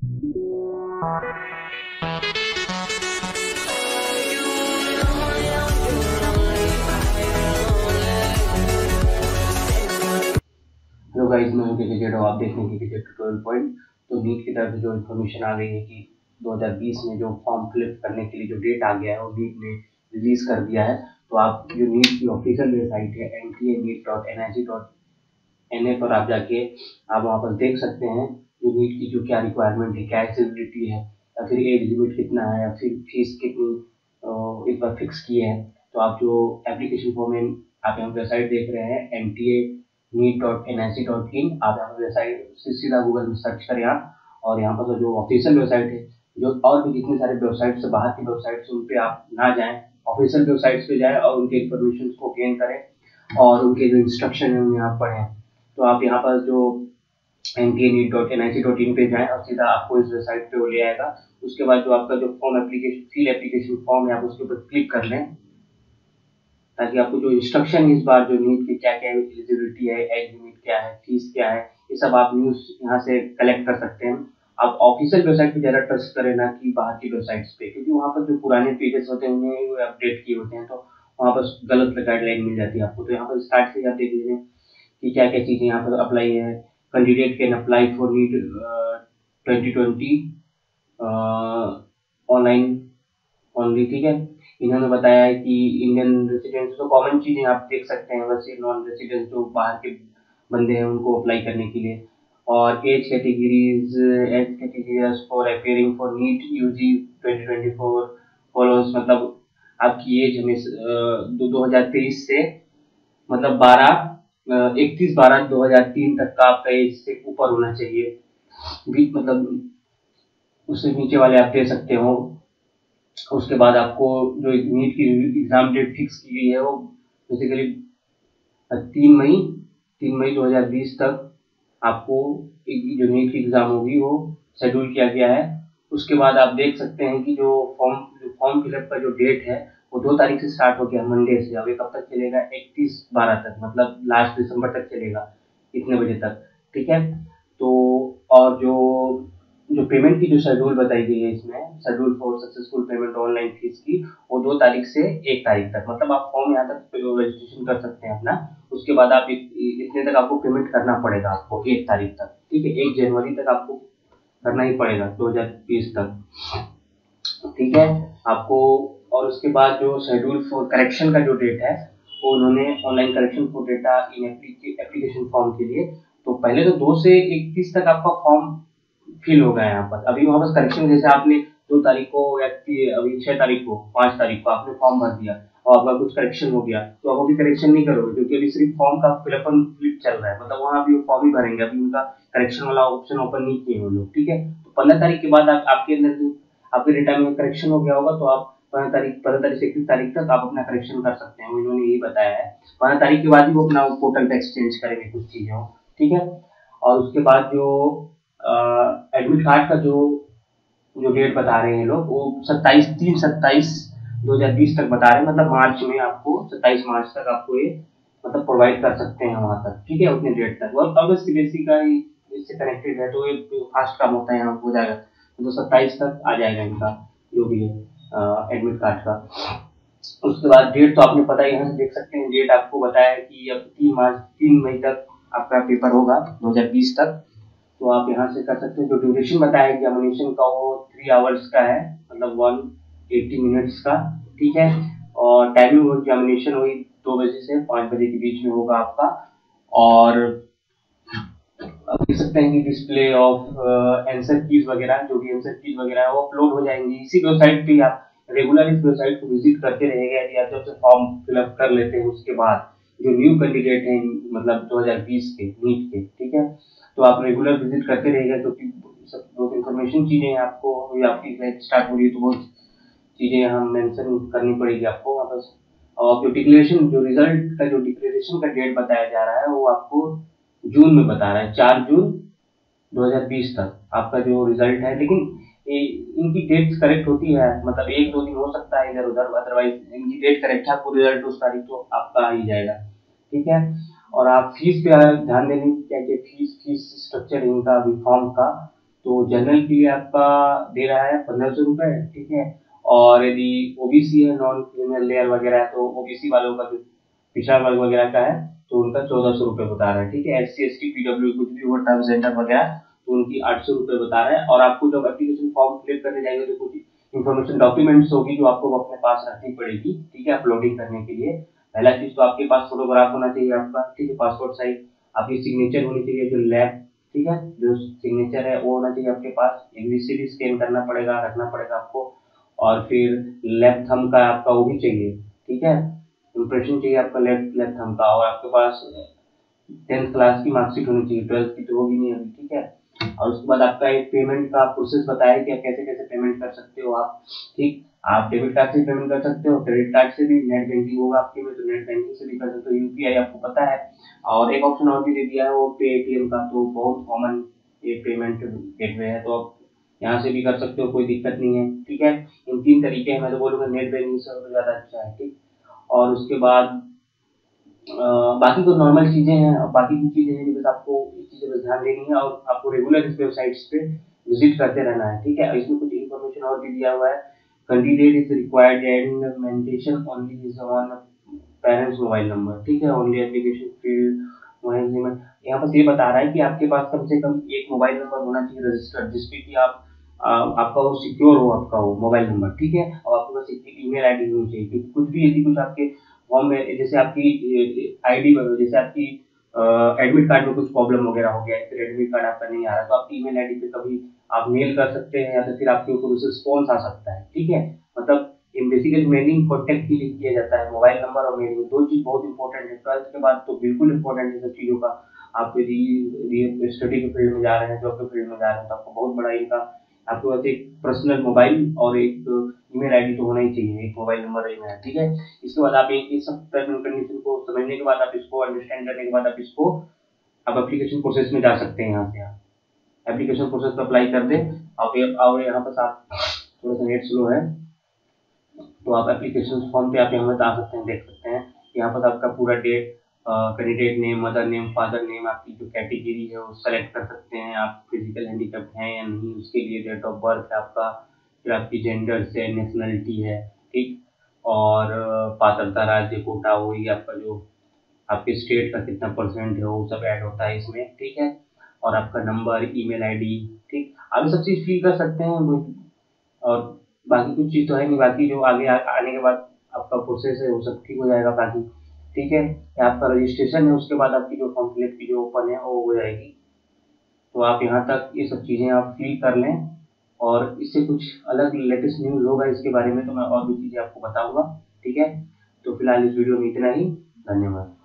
Hello guys, मैं हूं cricket और आप देख रहे हैं क्रिकेट ट्यूटोरियल पॉइंट। तो नीट की तरफ से जो इन्फॉर्मेशन आ गई है कि 2020 में जो फॉर्म फिलअप करने के लिए जो डेट आ गया है वो नीट ने रिलीज कर दिया है। तो आप जो नीट की ऑफिशियल वेबसाइट है nta.nic.na पर आप जाके आप वहाँ पर देख सकते हैं जो नीट की जो क्या रिक्वायरमेंट है, क्या एलिजिबिलिटी है, या फिर एज लिमिट कितना है, या फिर फीस कितनी इस बार फिक्स की है। तो आप जो एप्लीकेशन फॉर्म है, आप यहाँ वेबसाइट देख रहे हैं nta.nic.in, आप यहाँ पर वेबसाइट से सीधा गूगल में सर्च करें आप, और यहाँ पर जो ऑफिशियल वेबसाइट है, जो और भी जितने सारे वेबसाइट से बाहर की वेबसाइट से उन पे आप ना जाएं, ऑफिशियल वेबसाइट्स पे जाएं और उनके इन्फॉर्मेशन को गेन करें और उनके जो इंस्ट्रक्शन है उन्हें आप पढ़ें। तो आप यहाँ पर जो nta.nic.in पे जाएं और सीधा आपको इस वेबसाइट पे वो ले आएगा। उसके बाद जो आपका जो form application fill application form है, आप उसके ऊपर क्लिक कर लें ताकि आपको जो इंस्ट्रक्शन है इस बार जो नीट की क्या क्या एलिजिबिलिटी है, एज लिमिट क्या है, फीस क्या है, ये सब आप न्यूज यहाँ से कलेक्ट कर सकते हैं। आप ऑफिशियल वेबसाइट पे ज़्यादा ट्रस्ट करें ना कि बाहर की वेबसाइट्स पे, क्योंकि वहाँ पर जो पुराने पेजेस होते हैं उन्हें अपडेट किए होते हैं, तो वहाँ पर गलत गाइडलाइन मिल जाती है आपको। तो यहाँ पर स्टार्ट से आप देख लीजिए कि क्या क्या चीज़ें यहाँ पर अप्लाई है। Candidate can apply for NEET 2020 online only, ठीक है। इन्होंने बताया है कि इंडियन रेसिडेंट्स, तो कॉमन चीजें आप देख सकते हैं, वैसे नॉन रेसिडेंट्स जो बाहर के बंदे हैं उनको अप्लाई करने के लिए। और age categories for appearing for NEET UG 2024 follows, मतलब आपकी एज हमें 2023 से मतलब 31/12/2003 तक का आपका एज से ऊपर होना चाहिए। भी मतलब उससे नीचे वाले आप दे सकते हो। उसके बाद आपको जो नीट की एग्जाम डेट फिक्स की गई है वो बेसिकली 3 मई 3 मई 2020 तक आपको जो नीट की एग्जाम होगी वो शेड्यूल किया गया है। उसके बाद आप देख सकते हैं कि जो फॉर्म फिलअप का जो डेट है वो 2 तारीख से स्टार्ट हो गया, मंडे से। अब ये कब तक चलेगा? 31/12 तक, मतलब लास्ट दिसंबर तक चलेगा, इतने बजे तक, ठीक है। तो और जो जो पेमेंट की जो शेड्यूल बताई गई है इसमें, schedule for successful payment online fee की, वो 2 तारीख से 1 तारीख तक, मतलब आप फॉर्म यहाँ तक रजिस्ट्रेशन कर सकते हैं अपना। उसके बाद आप इतने तक आपको पेमेंट करना पड़ेगा आपको 1 तारीख तक, ठीक है। 1 जनवरी तक आपको करना ही पड़ेगा 2020 तक, ठीक है आपको। और उसके बाद जो शेड्यूल फॉर करेक्शन का जो डेट है वो उन्होंने online correction for data in application form के लिए, तो पहले तो 2 से 31 तक आपका फॉर्म फिल होगा यहाँ पर। अभी वहाँ पर करेक्शन, जैसे आपने 2 तारीख को या अभी 6 तारीख को 5 तारीख को आपने फॉर्म भर दिया और आपका कुछ करेक्शन हो गया, तो आप अभी करेक्शन नहीं करोगे क्योंकि अभी सिर्फ फॉर्म का फिलअप चल रहा है, मतलब वहाँ अभी फॉर्म ही भरेंगे, अभी उनका करेक्शन वाला ऑप्शन ओपन नहीं किए वो लोग, ठीक है। तो 15 तारीख के बाद आपके अंदर जो आपके डेटा में करेक्शन हो गया होगा, तो आप 15 तारीख से 31 तारीख तक आप अपना करेक्शन कर सकते हैं, इन्होंने यही बताया है। 15 तारीख के बाद ही वो अपना पोर्टल पे एक्सचेंज करेंगे कुछ चीजें, ठीक है। और उसके बाद जो एडमिट कार्ड का जो जो डेट बता रहे हैं लोग, वो 27/3/27/2020 तक बता रहे हैं, मतलब मार्च में आपको 27 मार्च तक आपको ये मतलब प्रोवाइड कर सकते हैं वहां तक, ठीक है, उतने डेट तक। और अगस्त सीबीएसई का इससे कनेक्टेड है तो ये फास्ट काम होता है, यहाँ हो जाएगा तो 27 तक आ जाएगा इनका जो भी है एडमिट कार्ड का। उसके बाद डेट तो आपने पता ही, यहाँ से देख सकते हैं डेट आपको बताया है कि अब 3 मई तक आपका पेपर होगा 2020 तक। तो आप यहाँ से कर सकते हैं। जो ड्यूरेशन बताया एग्जामिनेशन का वो 3 आवर्स का है, मतलब 180 मिनट्स का, ठीक है। और टाइमिंग एग्जामिनेशन वही 2 बजे से 5 बजे के बीच में होगा आपका। और आप देख सकते हैं कि डिस्प्ले ऑफ आंसर कीज वगैरह, जो भी आंसर कीज वगैरह है वो अपलोड हो जाएंगी इसी वेबसाइट पे। आप रेगुलर इस वेबसाइट को विजिट करते रहेंगे यदि आप जब से फॉर्म फिलअप कर लेते हैं उसके बाद, जो न्यू कैंडिडेट हैं मतलब 2020 के नीट के, ठीक है। तो आप रेगुलर विजिट करते रहिएगा क्योंकि सब बहुत इन्फॉर्मेशन चीजें आपको, आपकी बैच स्टार्ट हो रही है तो बहुत चीजें हम मेंशन करनी पड़ेगी आपको वापस। और जो डिक्लेरेशन, जो रिजल्ट का जो डिक्लेरेशन का डेट बताया जा रहा है वो आपको जून में बता रहा है, 4 जून 2020 तक आपका जो रिजल्ट है। लेकिन इनकी डेट्स करेक्ट होती है, मतलब 1-2 दिन हो सकता है इधर उधर, अदरवाइज इनकी डेट करेक्ट है, आपको रिजल्ट उस तारीख तो आपका आ ही जाएगा, ठीक है। और आप फीस पे ध्यान देने की क्या फीस फीस स्ट्रक्चर इनका अभी फॉर्म का तो जनरल के लिए आपका दे रहा है 1500 रुपये, ठीक है। और यदि ओबीसी है, नॉन क्रिमिनल लेयर वगैरह है, तो ओबीसी वालों का जो पिछड़ा वर्ग वगैरह का है तो उनका 1400 रुपये बता रहा है, ठीक है। एससी एसटी पीडब्ल्यू कुछ भी हो, ट्रांसजेंडर वगैरह, तो उनकी 800 रुपये बता रहा है। और आपको जब एप्लीकेशन फॉर्म फिल करने जाएंगे तो कुछ इन्फॉर्मेशन डॉक्यूमेंट्स होगी जो आपको अपने पास रखनी पड़ेगी, ठीक है, अपलोडिंग करने के लिए। पहला चीज तो आपके पास फोटोग्राफ होना चाहिए आपका, ठीक है, पासपोर्ट साइज। आपकी सिग्नेचर होनी चाहिए जो लैब, ठीक है, जो सिग्नेचर है वो होना चाहिए आपके पास। एबीसीडी स्कैन करना पड़ेगा, रखना पड़ेगा आपको। और फिर लेफ्ट थंब का आपका वो भी चाहिए, ठीक है, इम्प्रेशन चाहिए आपका लेफ्ट लेफ्ट थंब का। और आपके पास 10th क्लास की मार्कशीट होनी चाहिए, 12th की तो होगी नहीं अभी, ठीक है। और उसके बाद आपका एक पेमेंट का प्रोसेस बताया कि आप कैसे कैसे पेमेंट कर सकते हो आप, ठीक। आप डेबिट कार्ड से पेमेंट कर सकते हो, क्रेडिट कार्ड से भी, नेट बैंकिंग होगा आपके में तो नेट बैंकिंग से भी कर सकते हो, यूपीआई आपको पता है। और एक ऑप्शन और भी दे दिया है वो पेटीएम का, तो बहुत कॉमन ये पेमेंट गेटवे है, तो आप यहाँ से भी कर सकते हो, कोई दिक्कत नहीं है, ठीक है। इन 3 तरीके हैं, मैं तो बोलूँगा नेट बैंकिंग से ज़्यादा अच्छा है, ठीक। और उसके बाद बाकी तो नॉर्मल चीज़ें हैं, बाकी की चीज़ें हैं, बस आपको इस चीज़ पे ध्यान देनी है और आपको रेगुलर इस वेबसाइट्स पे विजिट करते रहना है, ठीक है। इसमें कुछ इन्फॉर्मेशन और भी दिया हुआ है। Candidate is required and mention only is on parents mobile number, ठीक है, only application field mobile number. यहाँ पर ये बता रहा है कि आपके पास कम से कम एक मोबाइल नंबर होना चाहिए रजिस्टर्ड, जिसपे कि आप आपका वो सिक्योर हो, आपका वो मोबाइल नंबर, ठीक है। और आपके पास एक ईमेल आईडी होनी चाहिए, क्योंकि कुछ भी यदि कुछ आपके फॉर्म में जैसे आपकी आईडी जैसे आपकी एडमिट कार्ड में कुछ प्रॉब्लम वगैरह हो गया है, फिर एडमिट कार्ड आपका नहीं आ रहा, तो आपकी ईमेल आईडी पे कभी आप मेल कर सकते हैं या तो फिर आपके ऊपर उसे रिस्पॉन्स आ सकता है, ठीक है। मतलब इन बेसिकली मेलिंग कॉन्टेक्ट के लिए किया जाता है, मोबाइल नंबर और मेलिंग दो चीज बहुत इंपॉर्टेंट है। 12th के बाद तो बिल्कुल इंपॉर्टेंट है सब चीजों का। आप यदि स्टडी के फील्ड में जा रहे हैं, जॉब के फील्ड में जा रहे हैं, तो आपको बहुत बड़ा इनका आपके पास एक पर्सनल मोबाइल और एक ईमेल आईडी तो होना ही चाहिए, एक मोबाइल नंबर और ईमेल, ठीक है। इसके बाद आप इस सब टर्म एंड कंडीशन को समझने के बाद, आप इसको अंडरस्टैंड करने के बाद, आप इसको आप एप्लीकेशन प्रोसेस में जा सकते हैं। यहाँ से आप एप्लीकेशन प्रोसेस पर अप्लाई कर दें। आप और यहाँ पर आप थोड़ा सा नेट स्लो है, तो आप एप्लीकेशन फॉर्म पे आप यहाँ पर आ सकते हैं, देख सकते हैं। यहाँ पर आपका पूरा date, candidate name, mother name, father name, आपकी जो कैटेगरी है वो सेलेक्ट कर सकते हैं, आप फिजिकल हैंडीकैप हैं या नहीं, उसके लिए डेट ऑफ बर्थ है आपका, फिर आपकी जेंडर से नेशनलिटी है, ठीक। और पात्रता राज्य कोटा वही आपका जो आपके स्टेट का कितना परसेंट है वो सब ऐड होता है इसमें, ठीक है। और आपका नंबर, ईमेल आईडी, ठीक। आप ये सब चीज़ फिल कर सकते हैं और बाकी कुछ चीज़ तो है नहीं, बाकी जो आगे आने के बाद आपका प्रोसेस है वो सब ठीक हो जाएगा बाकी, ठीक है। ये आपका रजिस्ट्रेशन है, उसके बाद आपकी जो फॉर्म फिलअप की जो ओपन है वो हो जाएगी। तो आप यहाँ तक ये सब चीज़ें आप फिल कर लें, और इससे कुछ अलग लेटेस्ट न्यूज़ होगा इसके बारे में तो मैं और भी चीज़ें आपको बताऊंगा, ठीक है। तो फिलहाल इस वीडियो में इतना ही, धन्यवाद।